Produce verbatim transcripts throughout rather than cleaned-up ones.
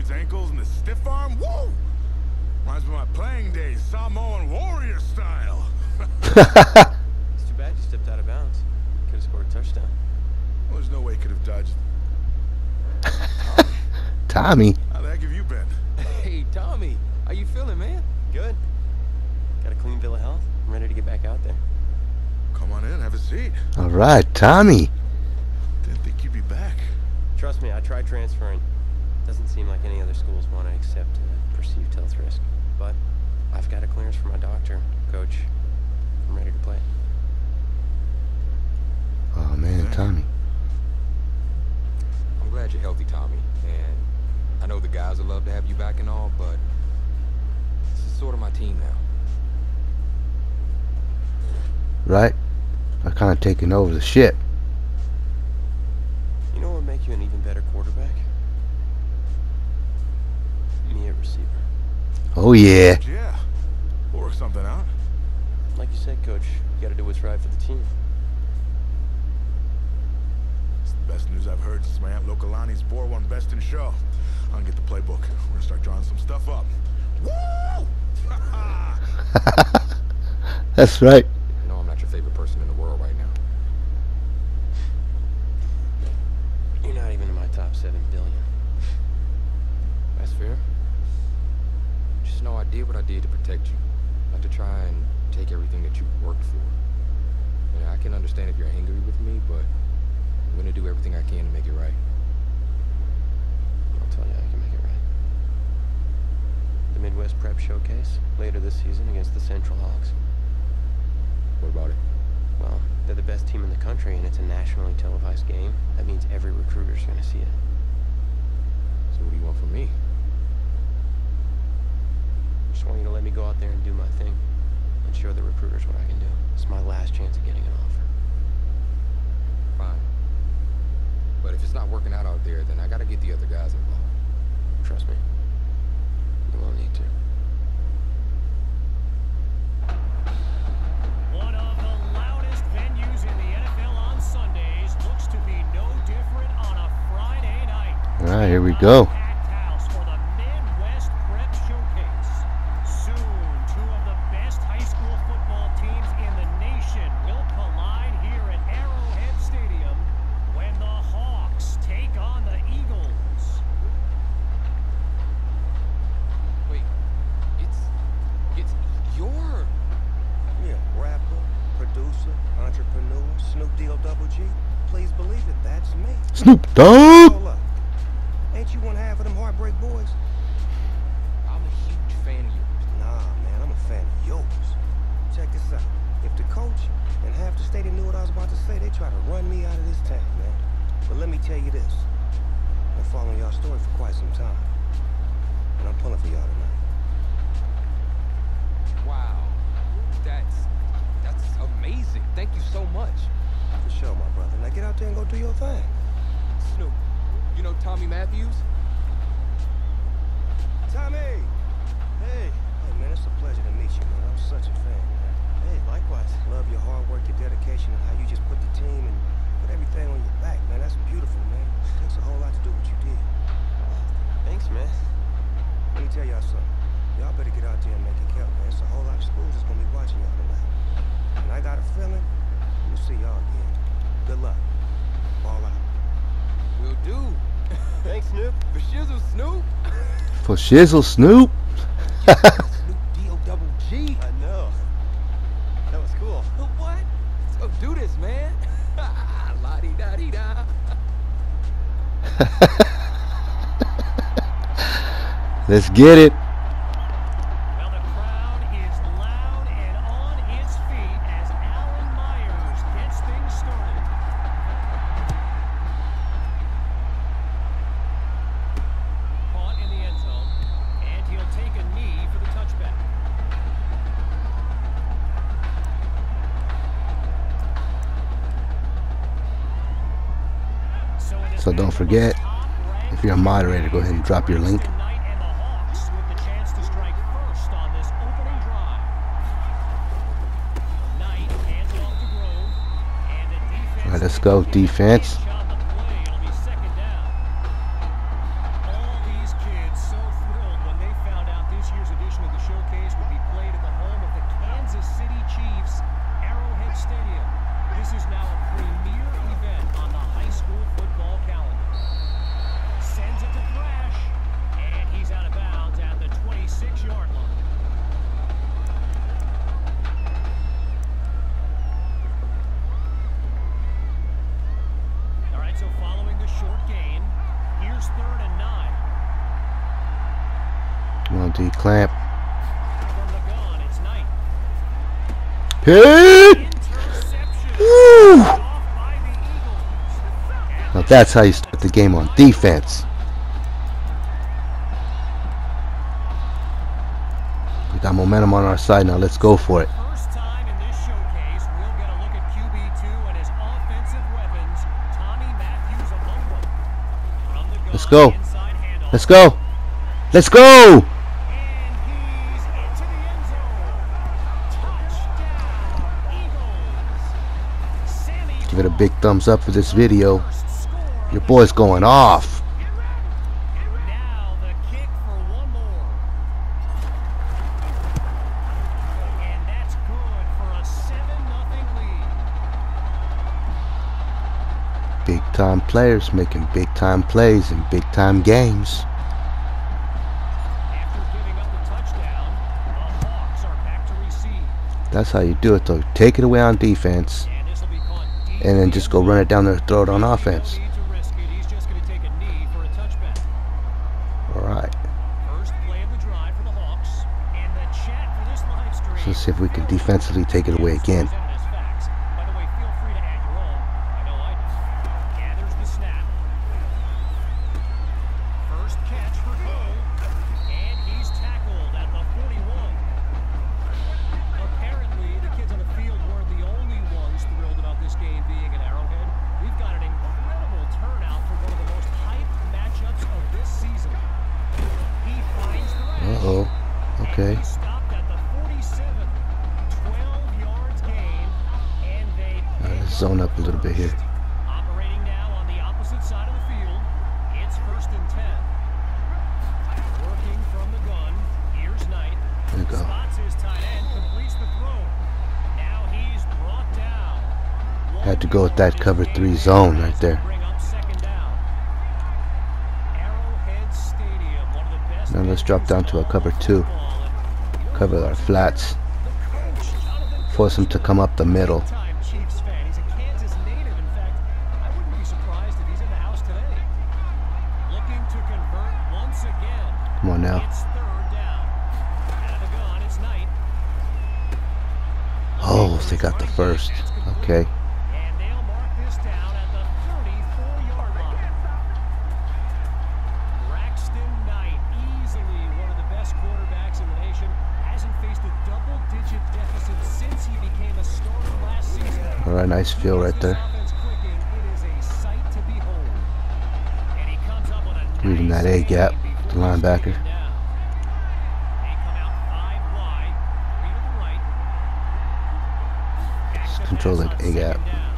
his ankles and his stiff arm. Woo! Reminds me of my playing days, Samoan warrior style. It's too bad you stepped out of bounds. Could have scored a touchdown. Well, there's no way he could have dodged. Tommy. How the heck have you been? Hey, Tommy. How you feeling, man? Good. Got a clean bill of health. I'm ready to get back out there. Come on in, have a seat. All right, Tommy. Didn't think you'd be back. Trust me, I tried transferring. Doesn't seem like any other schools want to accept a perceived health risk. But I've got a clearance from my doctor, Coach. I'm ready to play. Oh man, Tommy. I'm glad you're healthy, Tommy. And I know the guys would love to have you back and all, but this is sort of my team now. Right? I kind of taking over the ship. You know what would make you an even better quarterback? Me a receiver. Oh yeah. Yeah. We'll work something out. Like you said, Coach, you gotta do what's right for the team. It's the best news I've heard since my Aunt Lokalani's Boar won Best in Show. I'm gonna get the playbook. We're gonna start drawing some stuff up. Woo! That's right. I know I'm not your favorite person in the world right now. You're not even in my top seven billion. That's fair. Just know I did what I did to protect you. Not to try and take everything that you worked for. And I can understand if you're angry with me, but I'm gonna do everything I can to make it right. I'll tell you I can make it right. The Midwest Prep Showcase, later this season against the Central Hawks. What about it? Well, they're the best team in the country, and it's a nationally televised game. That means every recruiter's gonna see it. So what do you want from me? Just want you to let me go out there and do my thing, and show the recruiters what I can do. It's my last chance of getting an offer. Fine. But if it's not working out out there, then I gotta get the other guys involved. Trust me. You won't need to. One of the loudest venues in the N F L on Sundays looks to be no different on a Friday night. All right, here we go. Packed house for the Midwest Prep Showcase. Soon, two of the best high school football teams in the nation will collide here at Arrowhead Stadium when the Hawks take on the Eagles. Wait, it's it's your Yeah, rapper, producer, entrepreneur, Snoop D O Double G. Please believe it, that's me. Snoop Dogg. Hold up. Ain't you one half of them Heartbreak Boys? I'm a huge fan of yours. Nah, man, I'm a fan of yours. Check this out. If the coach and half the stadium knew what I was about to say, they try to run me out of this town, man. But let me tell you this. I've been following y'all story for quite some time. And I'm pulling for y'all tonight. Wow. That's that's amazing. Thank you so much. For sure, my brother. Now get out there and go do your thing. Snoop, you know Tommy Matthews? Tommy! Hey. Hey, man, it's a pleasure to meet you, man. I'm such a fan, man. Hey, likewise. Love your hard work, your dedication, and how you just put the team and put everything on your back, man. That's beautiful, man. It takes a whole lot to do what you did. Thanks, man. Let me tell y'all something. Y'all better get out there and make it count, man. It's a whole lot of schools that's gonna be watching y'all tonight. And I got a feeling we'll see y'all again. Good luck. Ball out. Will do. Thanks, Snoop. For shizzle, Snoop. For shizzle, Snoop. Snoop D O Double G. I know. That was cool. What? So do this, man. La-di-da-di-da. Let's get it. Well, the crowd is loud and on its feet as Alan Myers gets things started. Caught in the end zone, and he'll take a knee for the touchback. So, it is So don't forget, if you're a moderator, go ahead and drop your link. Knight and the Hawks with the chance to strike first on this opening drive. Knight hands it off to Grove, and the defense. All right, let's go, defense. On the play, it'll be second down. All these kids Here's third and nine. Come on, D. Clamp. From the gun, it's Knight. Hit! Interception. Woo! Off by the Eagles. Now that's how you start the game on defense. We got momentum on our side now. Let's go for it. First time in this showcase, we'll get a look at Q B two and his offensive weapons. Tommy Matthews among them. From the gun, Let's go. inside handoff. Let's go. Let's go. And he's into the end zone. Touchdown, Eagles. Sammy Give it a big thumbs up for this video. first score. Your boy's going off. Now the kick for one more. And that's good for a seven nothing lead. Big time players making big time plays in big time games. After giving up the touchdown, the Hawks are back to receive. That's how you do it though. Take it away on defense And this will be caught deep and then just go run it down there and throw it on offense. No need to risk it. He's just going to take a knee for a touchback. Alright. First play of the drive for the Hawks. And the chat for this live stream. Let's see if we can defensively take it away again. Presented as facts. By the way, feel free to add your own. I know I do. Gathers the snap. First catch for Cole. And he's tackled at the forty-one. Apparently, the kids on the field weren't the only ones thrilled about this game being at Arrowhead. We've got an incredible turnout for one of the most hyped matchups of this season. He finds the right. Uh-oh. Okay. He stopped at the forty-seven. twelve yards gain, and they Alright, let's zone up a little bit here. operating now on the opposite side of the field. It's first and ten. Working from the gun. Here's Knight. There you go. Spots his tight end, completes the throw. Now he's brought down. Had to go with that cover three zone right there. Bring up second down. Arrowhead Stadium, one of the best Now let's drop down to a cover two. Cover our flats. Force him to come up the middle. Time Chiefs fan. He's a Kansas native. In fact, I wouldn't be surprised if he's in the house today. Looking to convert once again. Come on now. It's third down. Out of the gun, it's Knight. Oh, they got the first. Okay. And they'll mark this down at the thirty-four yard line. Braxton Knight, easily one of the best quarterbacks in the nation, hasn't faced a double-digit deficit since he became a starter last season. Alright, nice feel right there. This offense clicking, it is a sight to behold. And he comes up with a Reading nice that A gap, gain the before linebacker. stepping down. They come out five wide, three to the right. Back Just to control pass that on A gap. second down.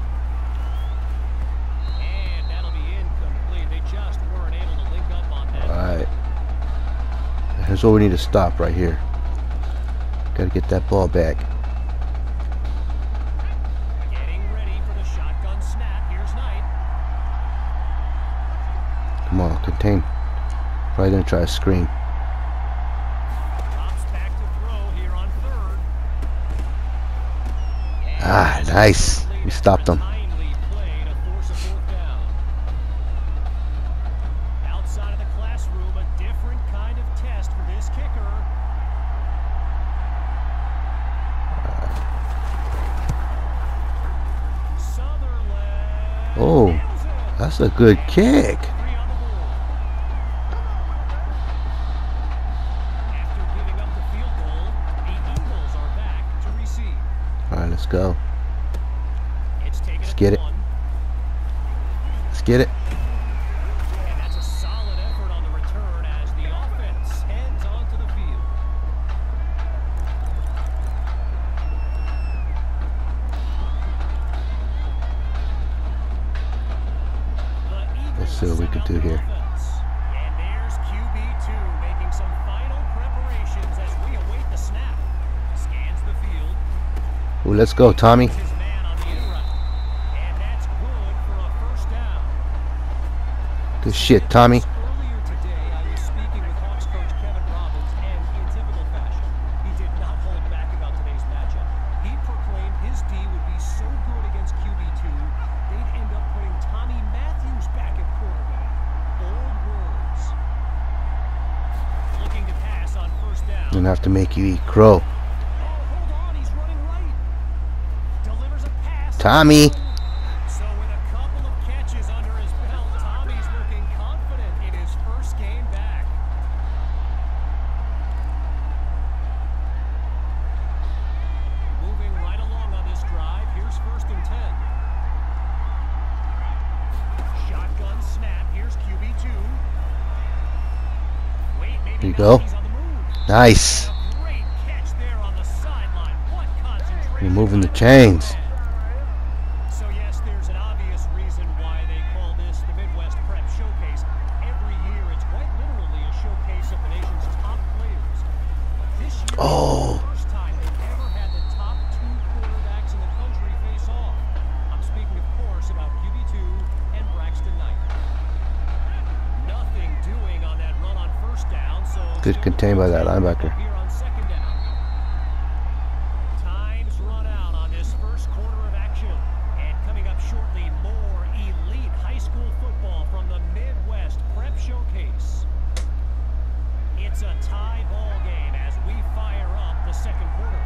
And that'll be incomplete. They just weren't able to link up on that. Alright. Here's what we need to stop right here. Gotta get that ball back. Getting ready for the shotgun snap. Here's Knight. Come on, contain. Probably gonna try to screen. Drops back to throw here on third. Ah, nice. We stopped them. Timely play to force a fourth down. Outside of the classroom, a different kind of test for this kicker. Sutherland. Oh, nails it. that's a good kick. Three on the board. After giving up the field goal, the Eagles are back to receive. Alright, let's go. It's taken Let's at get it. one. Let's get it. And that's a solid effort on the return as the offense heads onto the field. The Let's see what we can do here. And there's Q B two making some final preparations as we await the snap. Scans the field. Ooh, let's go, Tommy. His man on the in route. And that's good for a first down. Good shit, Tommy. Earlier today, I was speaking with Hawks coach Kevin Robbins, and in typical fashion, he did not hold back about today's matchup. He proclaimed his D would be so good against Q B two, they'd end up putting Tommy Matthews back at quarterback. Old world Gonna have to make you eat crow. Oh, hold on, he's running right. Delivers a pass. Tommy. So with a couple of catches under his belt, Tommy's looking confident in his first game back. Moving right along on this drive, here's first and ten. Shotgun snap, here's Q B two. Wait, maybe There you now go. he's on the move. Nice. A great catch there on the sideline. What concentration Removing the by chains. Brad. So yes, there's an obvious reason why they call this the Midwest Prep Showcase. Every year, it's quite literally a showcase of the nation's top players. But this year, Oh. it's the first time they've ever had the top two quarterbacks in the country face off. I'm speaking, of course, about Q B two and Braxton Knight. Nothing doing on that run on first down, so Good contained by that linebacker. here on second down. Time's run out on this first quarter of action. And coming up shortly, more elite high school football from the Midwest Prep Showcase. It's a tie ball game as we fire up the second quarter.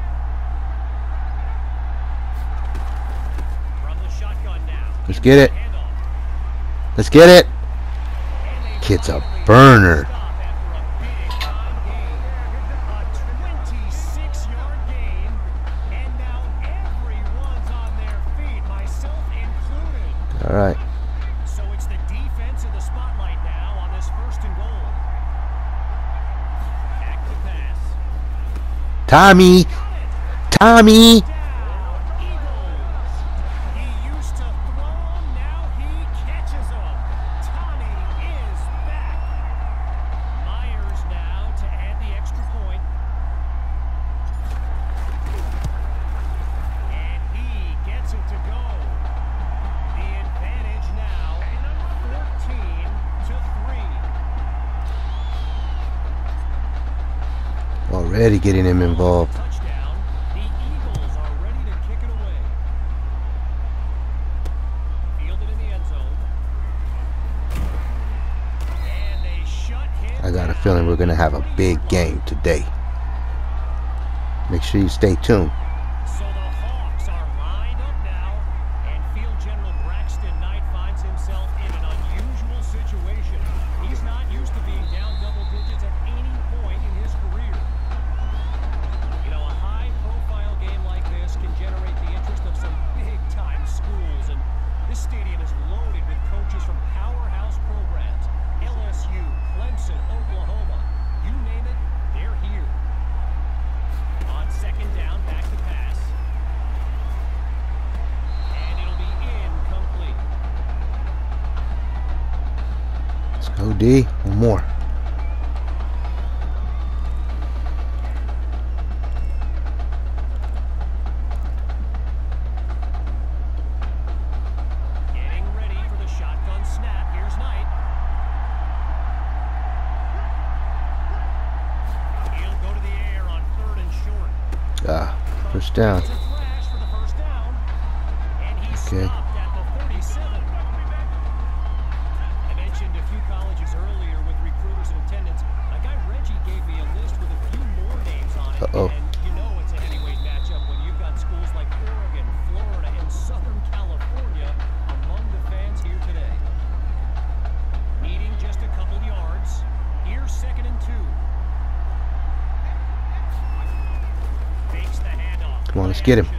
From the shotgun now. Let's get it. Handoff. Let's get it. And they Kid's a finally burner. stop after a big-time gain. A twenty-six yard gain. And now everyone's on their feet, myself included. All right. So it's the defense in the spotlight now on this first and goal. Back to pass. Tommy. Tommy. Down, Eagles. He used to throw 'em, now he catches 'em. Tommy is back. Myers now to add the extra point. And he gets it to go. The advantage now, fourteen to three. Already getting him involved. Touchdown. The Eagles are ready to kick it away. Fielded in the end zone. And they shut him I got a down. feeling we're gonna have a big game today. Make sure you stay tuned. So the Hawks are lined up now, and Field General Braxton Knight finds himself in an unusual situation. He's not used to being down double digits at any point in his career. You know, a high-profile game like this can generate the interest of some big-time schools, and this stadium is loaded with coaches from powerhouse programs. L S U, Clemson, Oklahoma, you name it, they're here. On second down, back to pass. And it'll be incomplete. Let's go, D. One more. Getting ready for the shotgun snap. Here's Knight. He'll go to the air on third and short. Ah, first down. It's a flash for the first down. And he Okay. stopped at the thirty-seven. I mentioned a few colleges earlier with recruiters in attendance. My guy Reggie gave me a list with a few more names on it. Uh-oh. And you know it's a heavyweight matchup when you've got schools like Oregon, Florida, and Southern California among the fans here today. Needing just a couple yards. Here's second and two. Fakes the handoff. Come on, let's get him.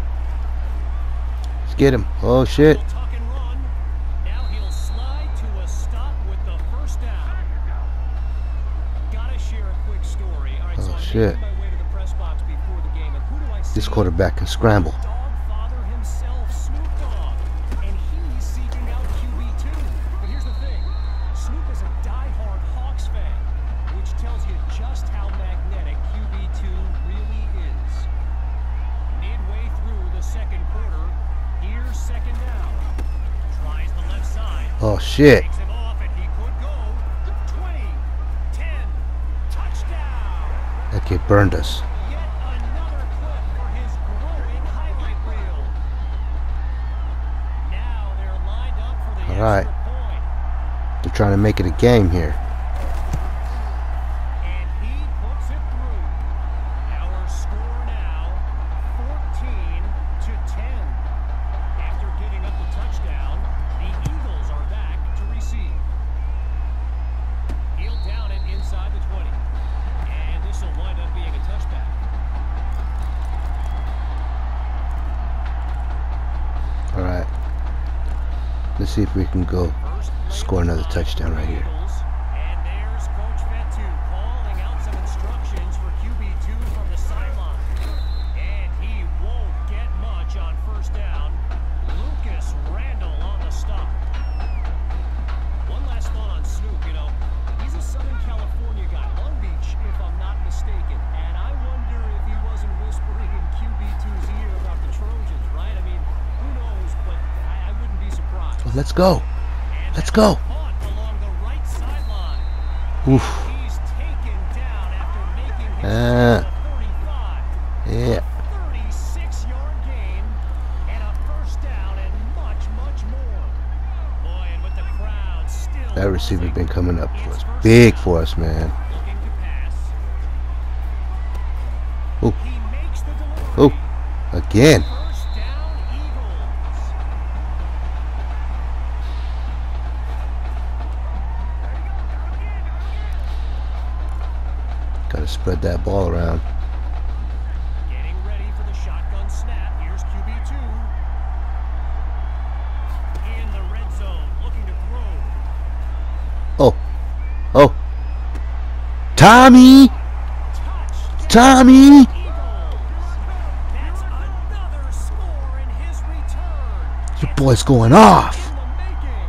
Let's get him. Oh, shit. Little tuck and run. Now he'll slide to a stop with the first down. Gotta share a quick story. All right, Oh, so I'm shit. making my way to the press box before the game, and who do I see? This quarterback can scramble. Dog father himself, Snoop Dogg, and he's seeking out Q B two. But here's the thing: Snoop is a diehard Hawks fan, which tells you just how magnetic Q B two really is. Midway through the second quarter, here's second down. Tries the left side. Oh, shit. Takes him off, and he could go. twenty, ten, touchdown. That kid burned us. Yet another clip for his growing highlight reel. Now they're lined up for the All right. extra point. They're trying to make it a game here. And he puts it through. Let's see if we can go score another touchdown right here. And there's Coach Fetu calling out some instructions for Q B two from the sideline. And he won't get much on first down. Lucas Randall on the stop. One last thought on Snoop, you know, he's a Southern California guy, Long Beach, if I'm not mistaken. And I wonder if he wasn't whispering in Q B two's ear about the Trojans, right? I mean, who knows, but I, I wouldn't be surprised. Well, let's go. Let's go. Along the right sideline. Oof. He's taken down after making his Uh, thirty-five. yeah. thirty-six yard gain and a first down and much, much more. Boy, and with the crowd still That receiver's been coming up for it's us. first Big down. for us, man. Looking to pass. Oh, He makes the delivery. oh, again. First down, Eagles. Gotta spread that ball around. Getting ready for the shotgun snap. Here's Q B two. In the red zone, looking to throw. Oh, oh. Tommy! Touchdown, Tommy! Eagles. That's another score in his return. Your boy's going off. In the making.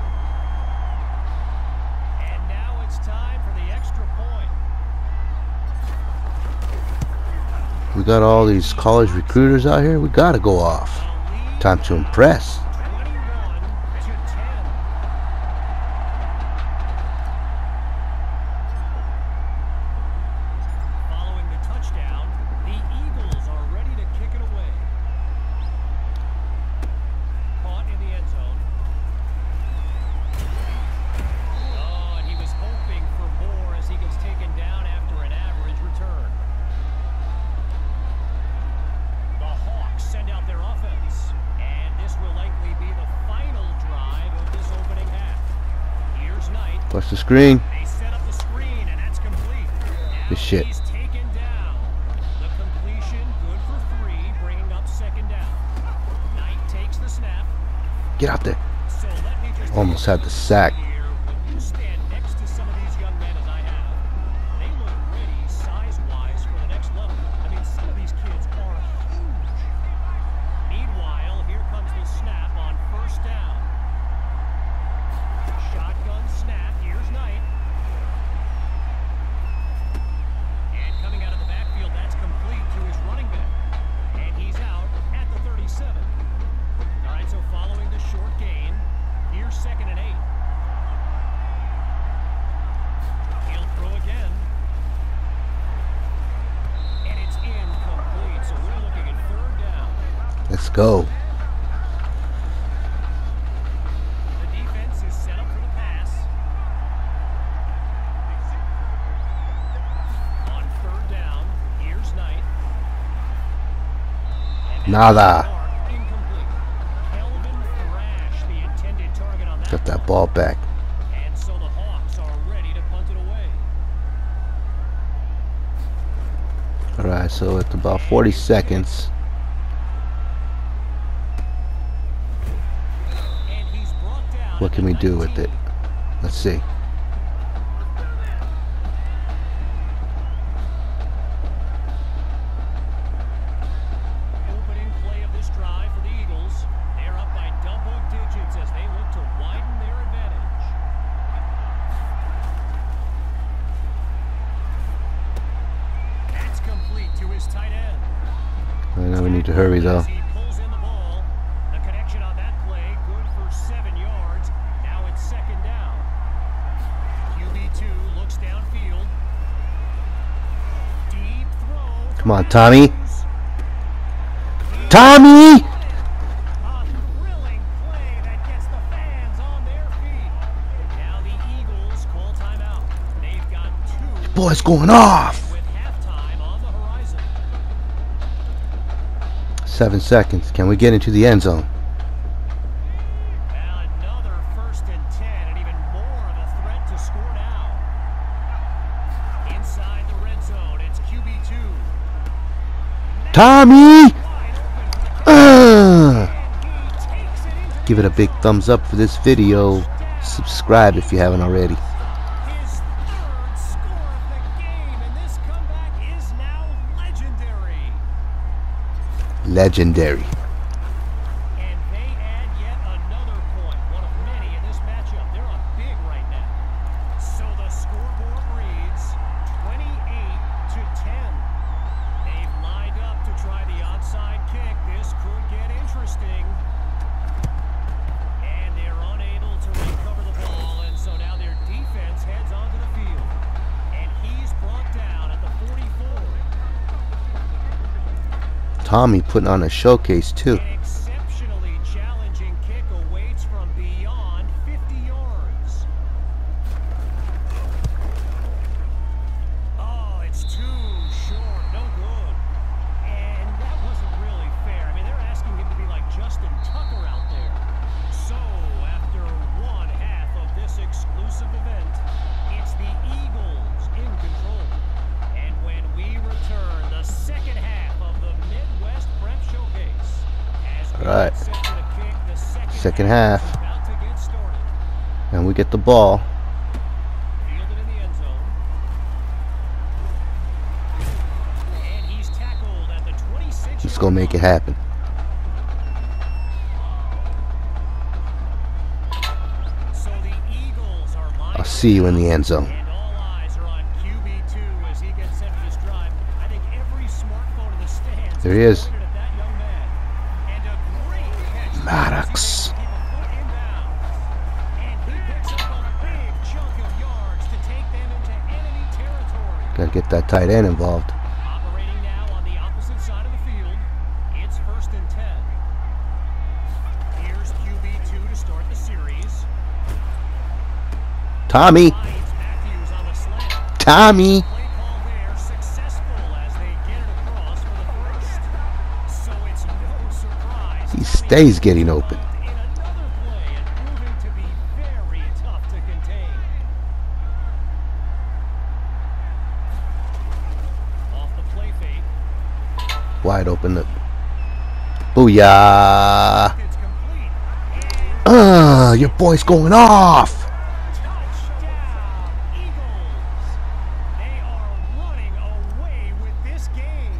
And now it's time for the extra point. We got all these college recruiters out here. We gotta go off. The lead Time to impress. twenty-one to ten. Following the touchdown, the Eagles are ready to kick it away. Caught in the end zone. Oh, and he was hoping for more as he gets taken down after an average return. The Hawks send out their offense, and this will likely be the final drive of this opening half. Here's Knight. Watch the screen. They set up the screen, and that's complete. Now Good shit. he's taken down. The completion, good for three, bringing up second down. Knight takes the snap. Get out there. So let me just Almost had the sack. here. When you stand next to some of these young men as I have, they look ready size-wise for the next level. I mean, some of these kids are huge. Meanwhile, here comes the snap on first down. Shotgun snap. Here's Knight. And coming out of the backfield, that's complete to his running back. And he's out at the thirty-seven. All right, so following the short gain, here's second and eight. He'll throw again. And it's incomplete, so we're looking at third down. Let's go. The defense is set up for the pass. On third down, here's Knight. And Nada. mark, incomplete. Kelvin Thrash, the intended target on that. Got that ball back. And so the Hawks are ready to punt it away. Alright, so it's about forty seconds. And he's brought down What at can the we do with nineteen. it? Let's see. Opening play of this drive for the Eagles. They're up by double digits as they look to widen their advantage. That's complete to his tight end. I know we need to hurry though. As he pulls in the ball, the connection on that play good for seven yards. Now it's second down. Q B two looks downfield. Deep throw. Come on, Tommy. Tommy! A thrilling play that gets the fans on their feet. Now the Eagles call timeout. They've got two. Boy's going off. With halftime on the horizon. Seven seconds. Can we get into the end zone? Now another first and ten, and even more of a threat to score now. Inside the red zone, it's Q B two. Tommy! Wide open, Uh, and he takes it into Give it a big thumbs up for this video. Subscribe if you haven't already. His third score of the game, and this comeback is now legendary. Legendary. And they add yet another point, one of many in this matchup. They're up big right now. So the scoreboard reads twenty-eight to ten. They've lined up to try the onside kick. This could get interesting. And they're unable to recover the ball, and so now their defense heads onto the field. And he's brought down at the forty-four. Tommy putting on a showcase too. An exceptionally challenging kick awaits from beyond fifty yards. Oh, it's too short. No good. And that wasn't really fair. I mean, they're asking him to be like Justin Tucker out there. So, after one half of this exclusive event, it's the Eagles in control. And when we return, the second half of the Midwest Prep Showcase. As we All right. get set to kick, the second, Second half half. is about to get started. And we get the ball. Fielded in the end zone. And he's tackled at the twenty-six. Let's go make it happen. So the Eagles are lined I'll see you in the end zone. And all eyes are on Q B two as he gets set for this drive. I think every smartphone in the stands There he is. pointed at that young man. And a great catch. Maddox. Keep a foot in bounds. And he picks up a big chunk of yards to take them into enemy territory. Gotta get that tight end involved. Operating now on the opposite side of the field. It's first and ten. Here's Q B two to start the series. Tommy. Finds Matthews on the slant. Tommy. Play call there, successful as they get it across for the first. So it's no surprise. He stays getting open. In another play and proving to be very tough to contain. Off the play fake. Wide open. Look. Booyah. It's complete. And Ah, your boy's going off. touchdown, Eagles. They are running away with this game.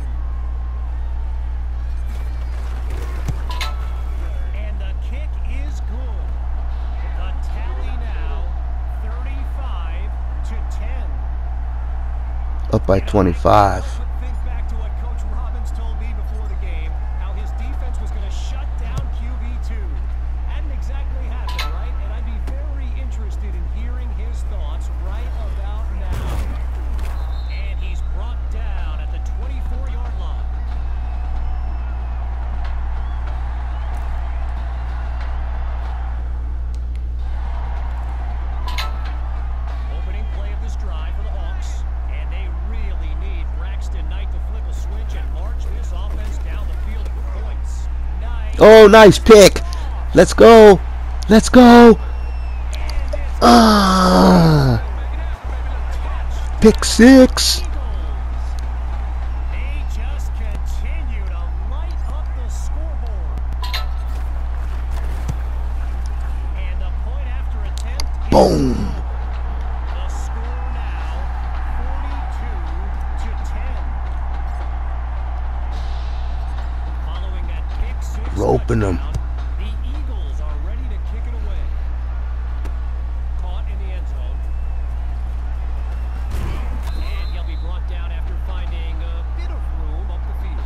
And the kick is good. The tally now thirty-five to ten. Up by twenty-five. Think back to what Coach Robbins told me before the game, how his defense was going to shut down Q B two. Hadn't exactly happened, right? And I'd be very interested in hearing his thoughts right about now. And he's brought down at the twenty-four yard line. Opening play of this drive for the Hawks. And they really need Braxton Knight to flip a switch and march this offense down the field for points. Knight. Oh, nice pick. Let's go. Let's go. Ah. Pick six. Eagles. They just continue to light up the scoreboard. And the point after attempt is Boom. the score now forty-two to ten. Following that pick six Roping 'em. touchdown, the Eagles are ready to kick it away. Caught in the end zone. And he'll be brought down after finding a bit of room up the field.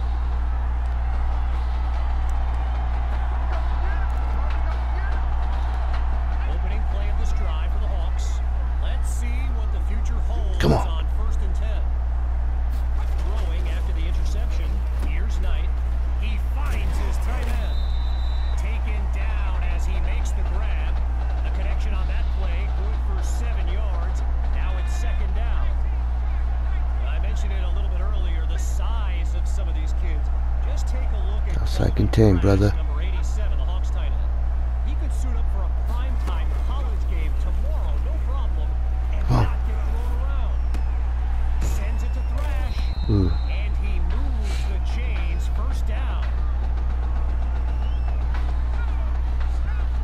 Opening play of this drive for the Hawks. Let's see what the future holds. Come on. First and ten. Throwing after the interception. Here's Knight. He finds his tight end. Taken down as he makes the grab. The connection on that play, good for seven yards. Now it's second down. I mentioned it a little bit earlier, the size of some of these kids. Just take a look at Outside Colton contain, Price, brother. number eighty-seven, the Hawks tight end. He could suit up for a primetime college game tomorrow, no problem, and Oh. not get thrown around. Sends it to Thrash. Ooh. And he moves the chains, first down.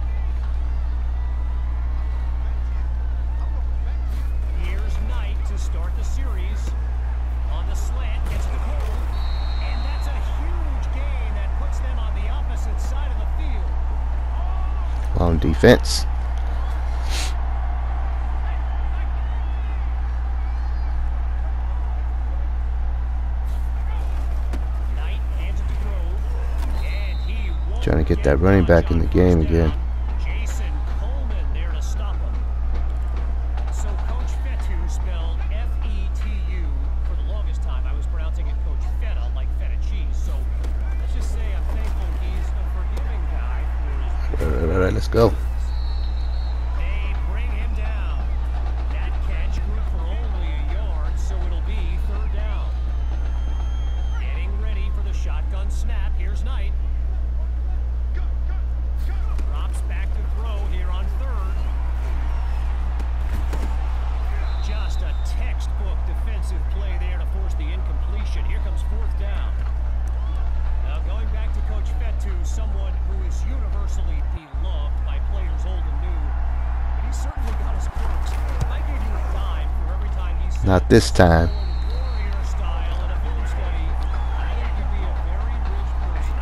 defense. Trying to get that running back in the game again. Jason Coleman there to stop him. So Coach Fetu spelled F E T U. For the longest time, I was pronouncing it Coach Feta, like feta cheese. So let's just say I'm thankful he's a forgiving guy for his... All right, all right, let's go. They bring him down. That catch good for only a yard, so it'll be third down. Getting ready for the shotgun snap. Here's Knight. Drops back to throw here on third. Just a textbook defensive play there to force the incompletion. Here comes fourth down. Now going back to Coach Fetu, someone who is universally beloved by players old and new. But he's certainly got his quirks. If I gave you a dime for every time he said Not this time. warrior style in a film study, I think you'd be a very rich person.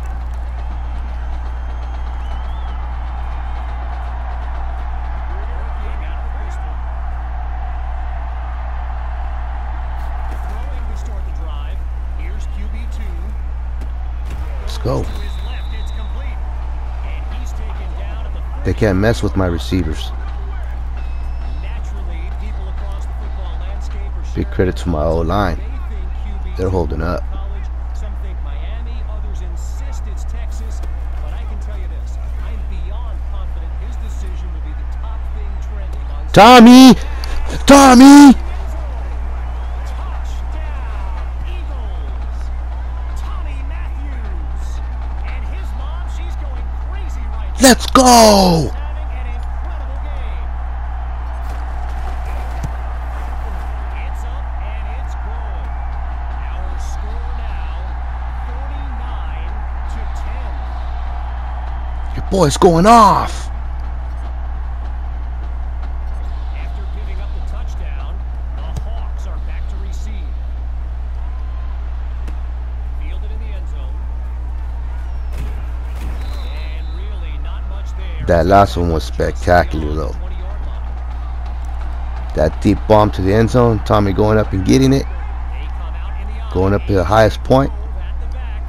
Working out of the pistol. Throwing to start the drive. Here's Q B two. Let's go. To his left, it's complete. And he's taken down at the They can't mess with my receivers. Naturally, people across the football landscape are Big credit to my O-line. They think Q B They're holding up. college. Some think Miami, others insist it's Texas. But I can tell you this, I'm beyond confident his decision will be the top thing trending on Tommy! Tommy! Touchdown, Eagles! Tommy Matthews! And his mom, she's going crazy right now. Let's go! Having an incredible game. It's up and it's good. Our score now, forty-nine to ten. Your boy's going off. After giving up the touchdown, the Hawks are back to receive. Fielded in the end zone. And really not much there. That last one was spectacular though. twenty-yard line. That deep bomb to the end zone. Tommy going up and getting it. They come out in the Going up to the highest point. At the back.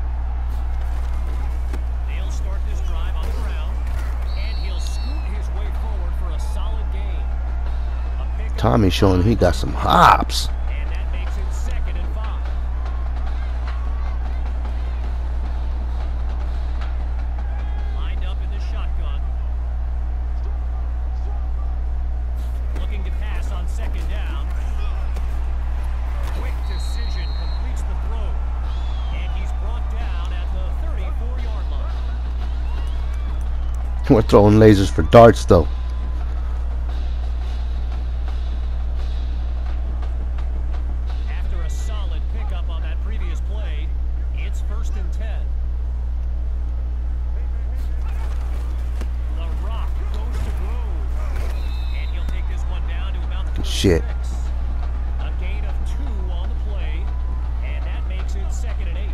They'll start this drive on the ground, and he'll scoot his way forward for a solid gain. A pickup, Tommy showing he got some hops. and that makes it second and five. Lined up in the shotgun. Looking to pass on second down. Quick decision completes the throw. And he's brought down at the thirty-four-yard line. We're throwing lasers for darts though. After a solid pickup on that previous play, it's first and ten. The Rock goes to Grove. And he'll take this one down to about the Shit. forty-six. A gain of two on the play, and that makes it second and eight.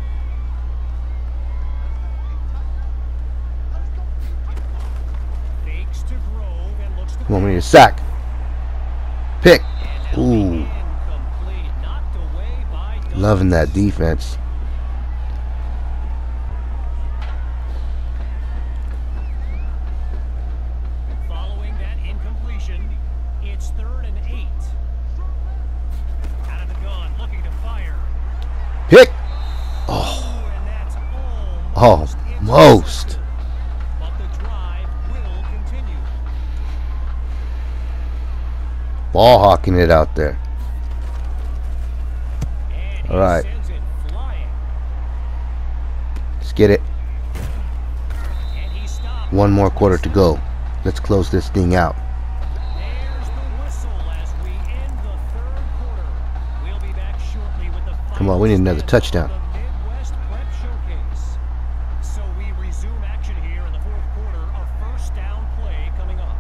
Fakes to Grove and looks to Come on, we need a sack. Pick. Ooh. incomplete. Knocked away by Douglas. Loving that defense. Following that incompletion, it's third and eight. Out of the gun, looking to fire. Pick. Oh, and that's Oh, almost most. intercepted. But the drive will continue. Ball hawking it out there. And he All right. sends it flying. Let's get it. And he stopped. One more quarter to go. Let's close this thing out. There's the whistle as we end the third quarter. We'll be back shortly with the Come on, we need another final touchdown. of the Midwest Prep Showcase. So we resume action here in the fourth quarter. A first down play coming up.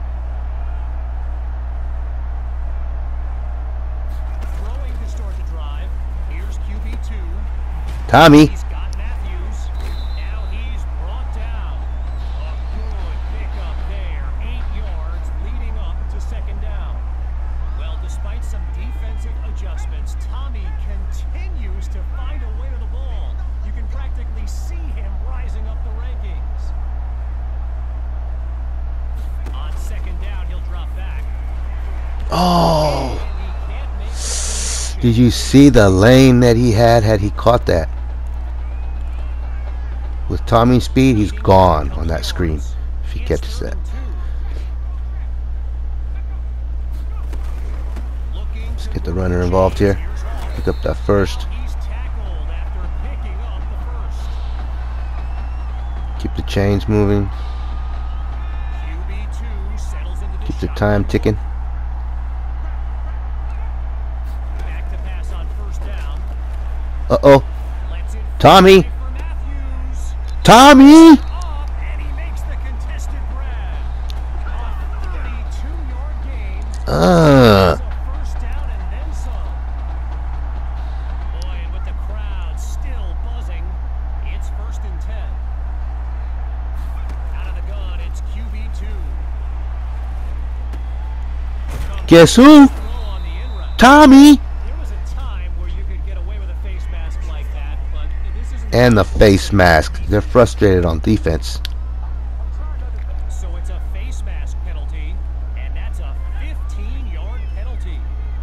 Throwing to start the drive. Here's Q B two. Tommy. He's got Matthews. Now he's brought down. A good Oh! Did you see the lane that he had had he caught that? With Tommy's speed, he's gone on that screen if he catches that. Let's get the runner involved here. Pick up that first. Keep the chains moving. Keep the time ticking. Uh-oh. Tommy! Tommy! Uh. Guess who? Tommy! And the face mask. They're frustrated on defense. So it's a face mask penalty, and that's a fifteen yard penalty.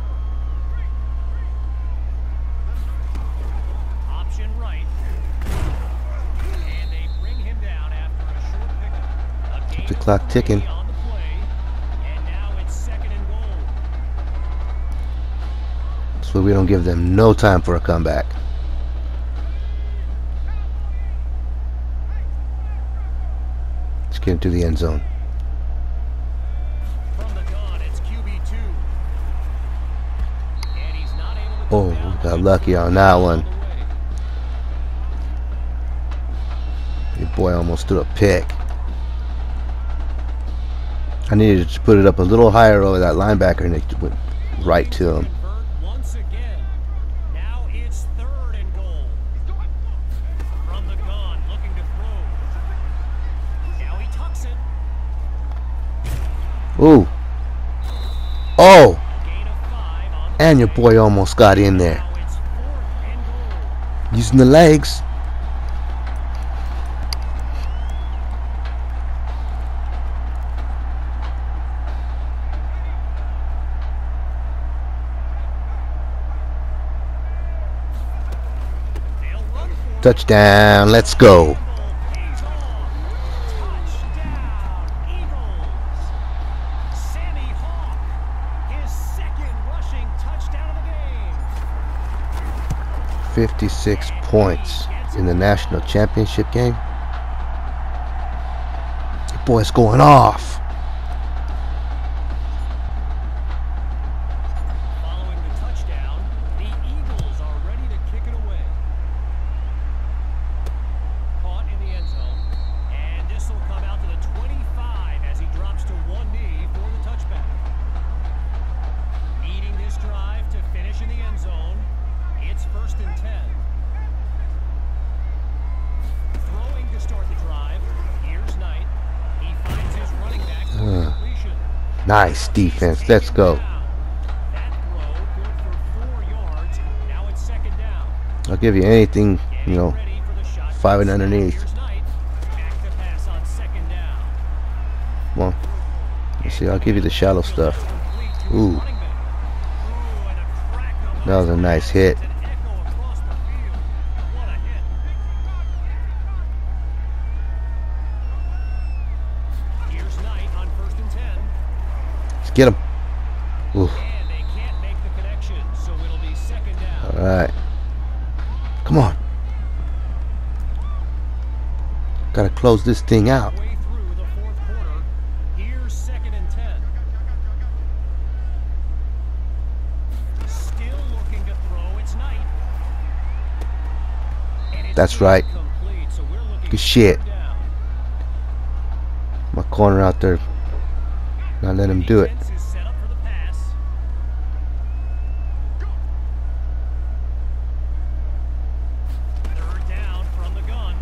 Option right. And they bring him down after a short pickup. Keep the clock ticking. On the play, and now it's second and goal. So we don't give them no time for a comeback. Get into the end zone. From the gun, it's Q B two. And he's not able to Oh, we got lucky on that one. Your boy almost threw a pick. I needed to put it up a little higher over that linebacker, and it went right to him. Once again. Now it's third and goal. From the gun, looking to throw. Now he tucks it. Ooh. Oh! Gain of five on And your boy almost got in there. now it's fourth and goal. Using the legs. They'll run for it. Touchdown. Let's go. He's on. Touchdown, Eagles. Sammy Hawk, his second rushing touchdown of the game. fifty-six points in the national championship game. Your boy's going off. Following the touchdown, the Eagles are ready to kick it away. Caught in the end zone, and this will come out to the twenty-five as he drops to one knee for the touchback. Eating this drive to finish in the end zone, it's first and ten. Throwing to start the drive, here's Knight. He finds his running back for Uh. completion. Nice defense. Let's go. That throw good for four yards. Now it's second down. I'll give you anything, you know, Ready for the shotgun five and snap. underneath. Here's Knight. Back to pass on second down. Come on. Let's see. I'll give you the shallow stuff. Complete to his Ooh. running back. Ooh, and a crack amongst That was a nice hit. an echo across the field. What a hit. Here's Knight on first and ten. Let's get him. Ooh. And they can't make the connection, so it'll be second down. All right. Come on. Gotta close this thing out. Way through the fourth quarter. Here's second and ten. Still looking to throw. It's Knight. And it's That's right. incomplete, so we're looking Good shit. third down. My corner out there. Not let him do it. Defense is set up for the pass. Third down from the gun.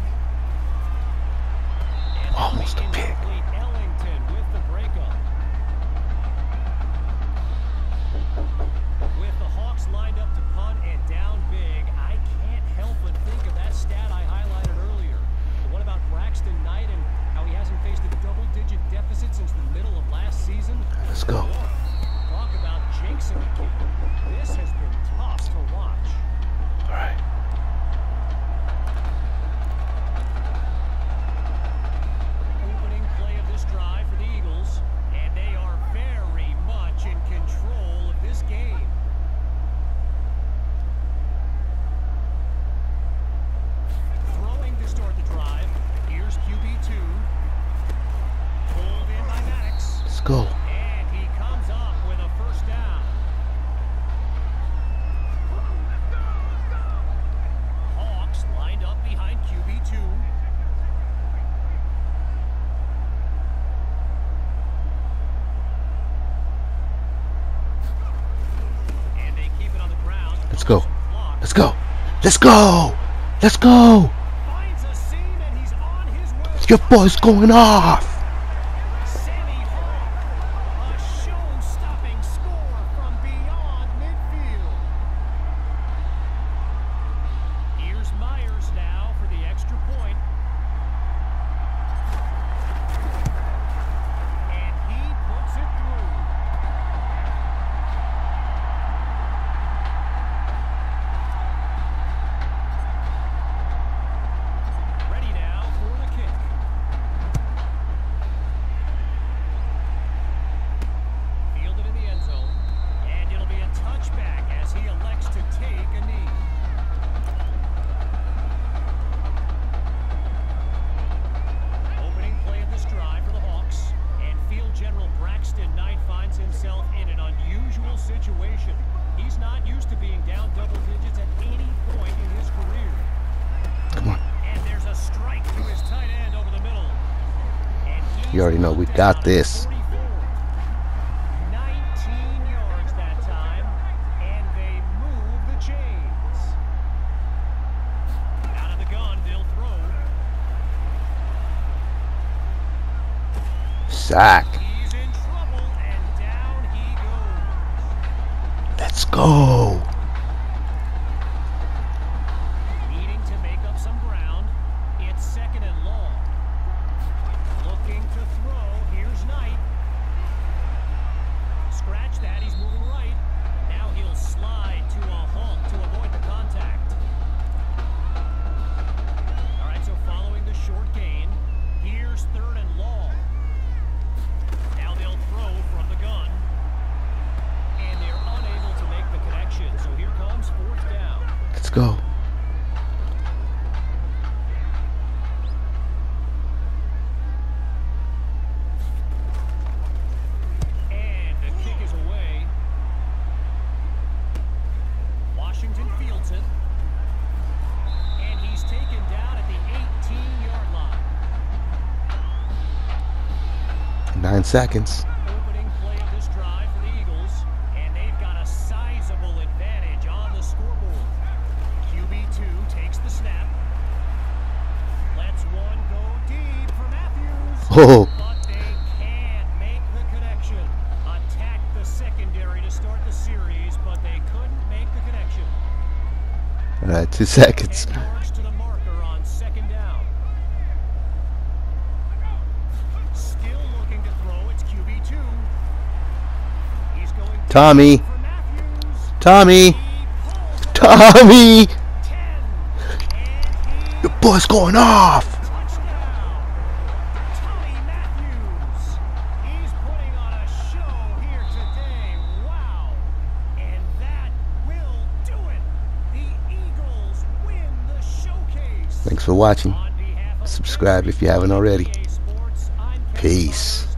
And Almost a pick. incomplete. Ellington with the breakup. With the Hawks lined up to punt and down big, I can't help but think of that stat I highlighted earlier. But what about Braxton Knight and how he hasn't faced a double-digit deficit since the middle of last season? Let's go. Talk about facing again. This has been tough to watch. All right. Opening play of this drive for the Eagles, and they are very much in control of this game. Throwing to start the drive. Here's Q B two. Pulled in by Maddox. Let's go. And he comes up with a first down. Hawks lined up behind Q B two. And they keep it on the ground. Let's go. Let's go. Let's go. Let's go. Finds a seam and he's on his way. Your boy's going off. Sammy Hawk, a show-stopping score from beyond midfield. Here's Myers now for the extra point. And he puts it through. Ready now for the kick. Fielded in the end zone, and it'll be a touchback as he elects to take a knee. Opening play of this drive for the Hawks, and Field General Braxton Knight finds himself in an unusual situation. He's not used to being down double digits at any point in his career. Come on. And there's a strike to his tight end over the middle. And he's You already know we got down this. forty-four. nineteen yards that time, and they move the chains. Out of the gun, they'll throw. Sack. He's in trouble, and down he goes. Let's go. Needing to make up some ground. It's second and long. Looking to throw. Here's Knight. Scratch that. He's moving right. Now he'll slide to a halt to avoid the contact. All right, so following the short gain, here's third and long. Now they'll throw from the gun. And they're unable to make the connection. So here comes fourth down. Let's go. And the kick is away. Washington fields it. And he's taken down at the eighteen-yard line. Nine seconds. Opening play of this drive for the Eagles. And they've got a sizable advantage on the scoreboard. Q B two takes the snap. Lets one go deep for Matthews. Oh. But they can't make the connection. Attacked the secondary to start the series, but they couldn't make the connection. All right, two seconds. ten yards to the marker on second down. Still looking to throw. It's Q B two. He's going deep Tommy. for Matthews. Tommy. He pulls Tommy. ten. And he Your boy's going off. touchdown. Tommy Matthews. He's putting on a show here today. Wow. And that will do it. The Eagles win the showcase. Thanks for watching. On behalf of Subscribe if you haven't already. N B A Sports, I'm Kevin Peace. Myers.